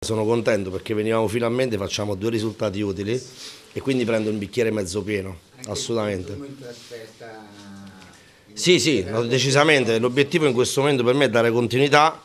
sono contento perché venivamo finalmente, facciamo 2 risultati utili e quindi prendo il bicchiere mezzo pieno, assolutamente. Sì, sì, no, decisamente, l'obiettivo in questo momento per me è dare continuità,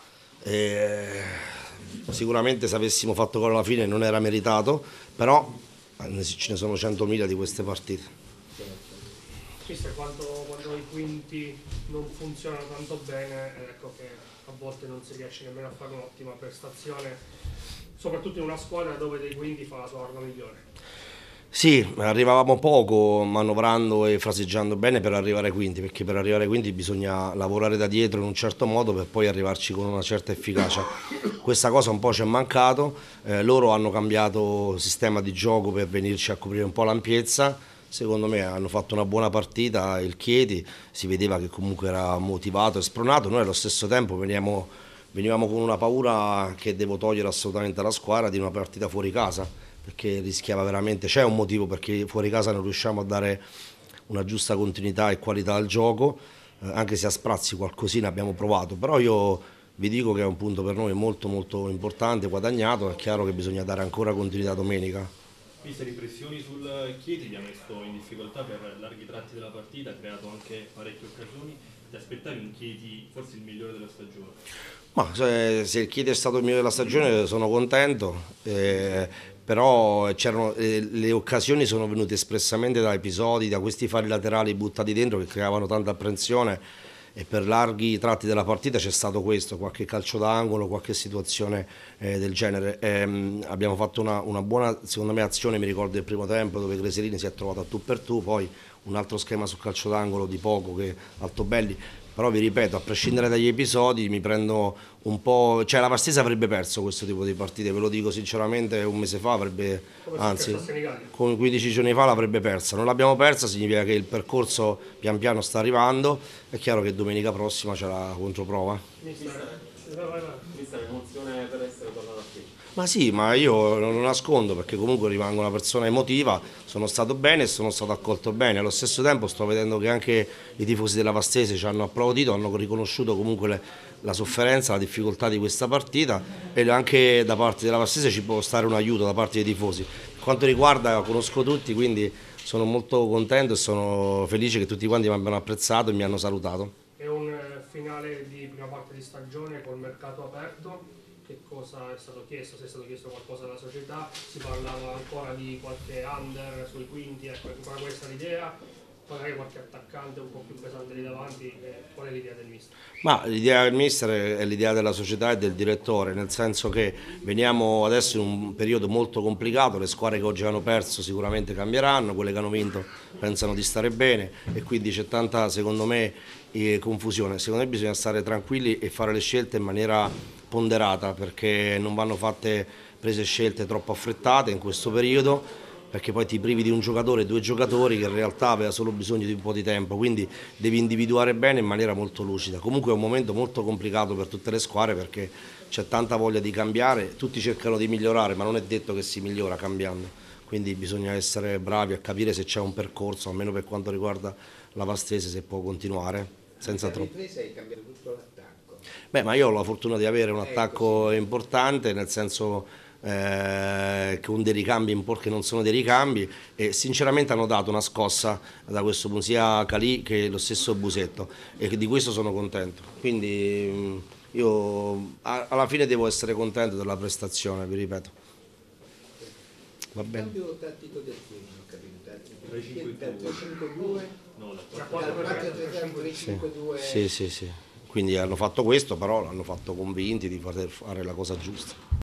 sicuramente se avessimo fatto gol alla fine non era meritato, però ce ne sono 100.000 di queste partite. Mister, quando i quinti non funzionano tanto bene, ecco che a volte non si riesce nemmeno a fare un'ottima prestazione, soprattutto in una squadra dove dei quinti fa la sua arma migliore. Sì, arrivavamo poco manovrando e fraseggiando bene per arrivare ai quinti, perché per arrivare ai quinti bisogna lavorare da dietro in un certo modo per poi arrivarci con una certa efficacia. Questa cosa un po' ci è mancato, loro hanno cambiato sistema di gioco per venirci a coprire un po' l'ampiezza, secondo me hanno fatto una buona partita, il Chieti si vedeva che comunque era motivato e spronato, noi allo stesso tempo venivamo con una paura che devo togliere assolutamente alla squadra di una partita fuori casa perché rischiava veramente, c'è un motivo perché fuori casa non riusciamo a dare una giusta continuità e qualità al gioco, anche se a sprazzi qualcosina abbiamo provato, però io vi dico che è un punto per noi molto molto importante, guadagnato, è chiaro che bisogna dare ancora continuità domenica. Viste le pressioni sul Chieti vi ha messo in difficoltà per larghi tratti della partita, ha creato anche parecchie occasioni, ti aspettavi un Chieti forse il migliore della stagione? Ma se il Chieti è stato il migliore della stagione sono contento, però le occasioni sono venute espressamente da episodi, da questi fari laterali buttati dentro che creavano tanta apprensione e per larghi tratti della partita c'è stato questo, qualche calcio d'angolo, qualche situazione del genere. Abbiamo fatto una buona, secondo me, azione, mi ricordo del primo tempo dove Greserini si è trovato a tu per tu, poi un altro schema sul calcio d'angolo di poco che Altobelli. Però vi ripeto, a prescindere dagli episodi mi prendo un po', cioè la Vastese avrebbe perso questo tipo di partite, ve lo dico sinceramente, un mese fa avrebbe, anzi con 15 giorni fa l'avrebbe persa, non l'abbiamo persa, significa che il percorso pian piano sta arrivando, è chiaro che domenica prossima c'è la controprova. Mister, emozione per essere tornato qui. Ma sì, ma io non lo nascondo perché comunque rimango una persona emotiva, sono stato bene e sono stato accolto bene, allo stesso tempo sto vedendo che anche i tifosi della Vastese ci hanno applaudito, hanno riconosciuto comunque la sofferenza, la difficoltà di questa partita e anche da parte della Vastese ci può stare un aiuto da parte dei tifosi. Per quanto riguarda, conosco tutti, quindi sono molto contento e sono felice che tutti quanti mi abbiano apprezzato e mi hanno salutato. È un finale di prima parte di stagione col mercato aperto. Che cosa è stato chiesto? Se è stato chiesto qualcosa dalla società? Si parlava ancora di qualche under sui quinti, ecco, è ancora questa l'idea? Magari qualche attaccante un po' più pesante lì davanti, qual è l'idea del mister? Ma l'idea del mister è l'idea della società e del direttore, nel senso che veniamo adesso in un periodo molto complicato, le squadre che oggi hanno perso sicuramente cambieranno, quelle che hanno vinto pensano di stare bene e quindi c'è tanta, secondo me, confusione. Secondo me bisogna stare tranquilli e fare le scelte in maniera ponderata perché non vanno fatte prese scelte troppo affrettate in questo periodo perché poi ti privi di un giocatore, 2 giocatori che in realtà aveva solo bisogno di un po' di tempo, quindi devi individuare bene in maniera molto lucida. Comunque è un momento molto complicato per tutte le squadre perché c'è tanta voglia di cambiare, tutti cercano di migliorare, ma non è detto che si migliora cambiando, quindi bisogna essere bravi a capire se c'è un percorso, almeno per quanto riguarda la Vastese, se può continuare senza troppo. Hai cambiato tutto l'attacco. Beh, ma io ho la fortuna di avere un attacco importante, nel senso con dei ricambi che non sono dei ricambi e sinceramente hanno dato una scossa da questo punto sia Calì che lo stesso Busetto e di questo sono contento. Quindi io alla fine devo essere contento della prestazione, vi ripeto. Va Il bene. cambio tattico del team, ho capito. 3-5-2. 3-5-2, No, dal 4-3-3-5-2. Sì, sì, sì. Quindi hanno fatto questo, però l'hanno fatto convinti di poter fare la cosa giusta.